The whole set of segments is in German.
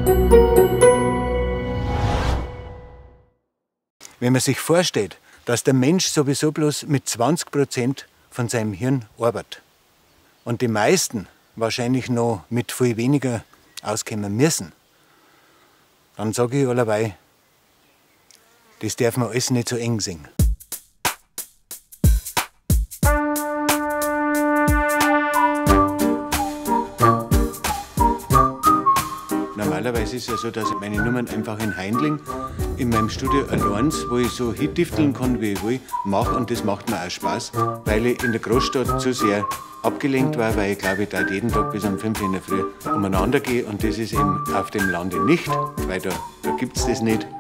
Wenn man sich vorstellt, dass der Mensch sowieso bloß mit 20% von seinem Hirn arbeitet und die meisten wahrscheinlich noch mit viel weniger auskommen müssen, dann sage ich allerweil, das darf man alles nicht so eng sehen. Normalerweise ist es ja so, dass ich meine Nummern einfach in Heindling in meinem Studio allein, wo ich so hittüfteln kann, wie ich will, mache. Und das macht mir auch Spaß, weil ich in der Großstadt zu sehr abgelenkt war, weil ich glaube, ich da jeden Tag bis um 5 Uhr in der Früh umeinander gehe. Und das ist eben auf dem Lande nicht, weil da gibt es das nicht.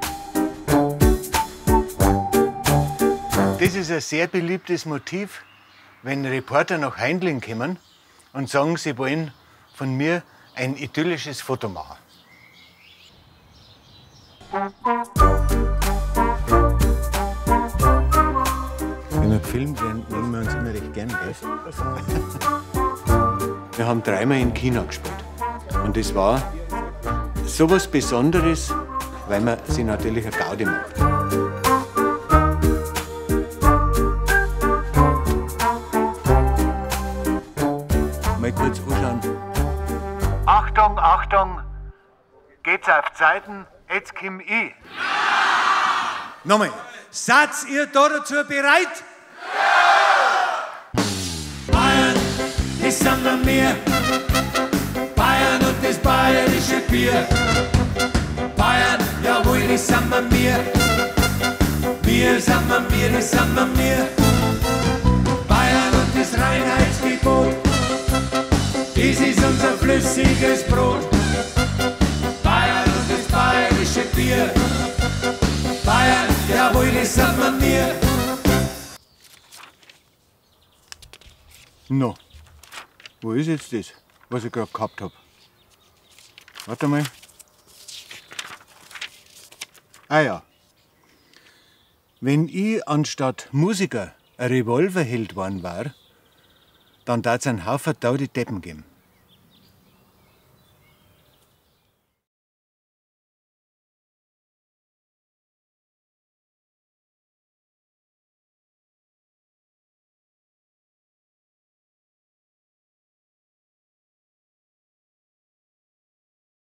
Das ist ein sehr beliebtes Motiv, wenn Reporter nach Heindling kommen und sagen, sie wollen von mir ein idyllisches Foto machen. Wenn wir gefilmt werden, nehmen wir uns immer recht gern. Wir haben 3-mal in China gespielt. Und das war so was Besonderes, weil man sich natürlich eine Gaudi macht. Mal kurz anschauen. Achtung, Achtung! Geht's auf Zeiten? Jetzt komm ich. Nochmal, seid ihr da dazu bereit? Ja! Bayern, das sind wir mehr. Bayern und das bayerische Bier. Bayern, jawohl, das sind wir mehr. Wir sind wir, das sind wir. Bayern und das Reinheitsgebot. Das ist unser flüssiges Brot. Bayern und das bayerische Bier. Bayern, jawohl, das sind wir. No, wo ist jetzt das, was ich gerade gehabt habe? Warte mal. Ah ja. Wenn ich anstatt Musiker ein Revolverheld geworden war, dann darf es einen Haufen taude Deppen geben.